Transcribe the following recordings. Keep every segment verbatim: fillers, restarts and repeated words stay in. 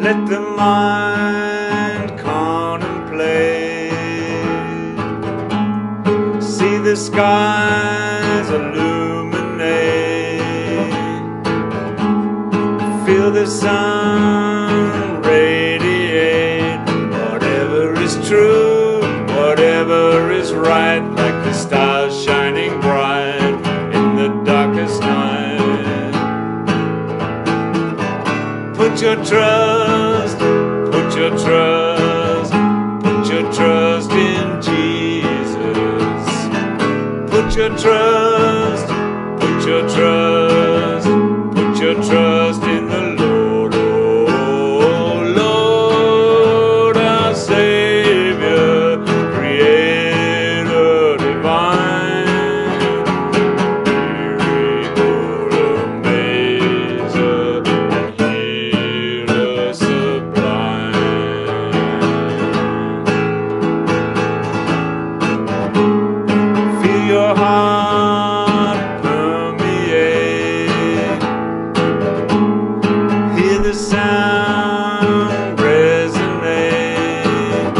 Let the mind contemplate, see the skies illuminate, feel the sun radiate. Whatever is true, whatever is right, like the stars shining bright in the darkest night. Put your trust, put your trust, put your trust in Jesus. Put your trust, put your trust, put your trust in the Lord. Oh Lord, our Savior, Creator divine, miracle, amazer, healer sublime. Feel your heart permeate, hear the sound resonate.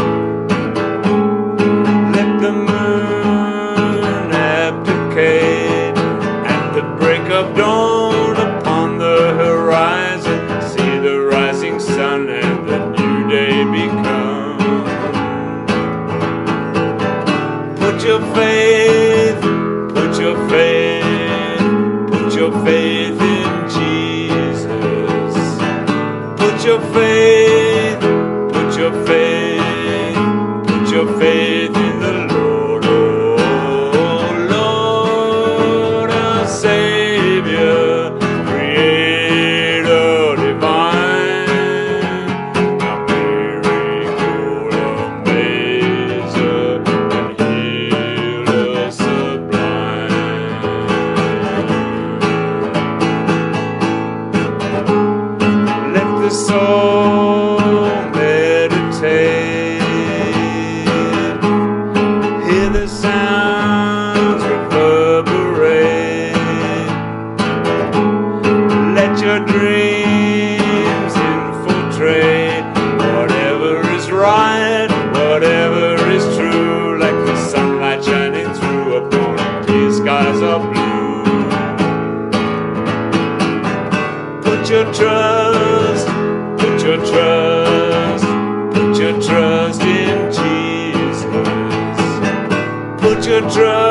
Let the moon abdicate, and the break of dawn upon the horizon. See the rising sun and the new day become. Put your faith, put your faith, put your faith in Jesus. Put your faith, put your faith, put your faith in the Lord. Oh Lord, our Savior, Creator divine, our miracle, amazer, and healer sublime. Let the soul meditate, hear the sounds reverberate. Let your dreams infiltrate whatever is right, whatever is true, like the sunlight shining through upon clear skies of blue. Put your trust, put your trust, put your trust in Jesus. Put your trust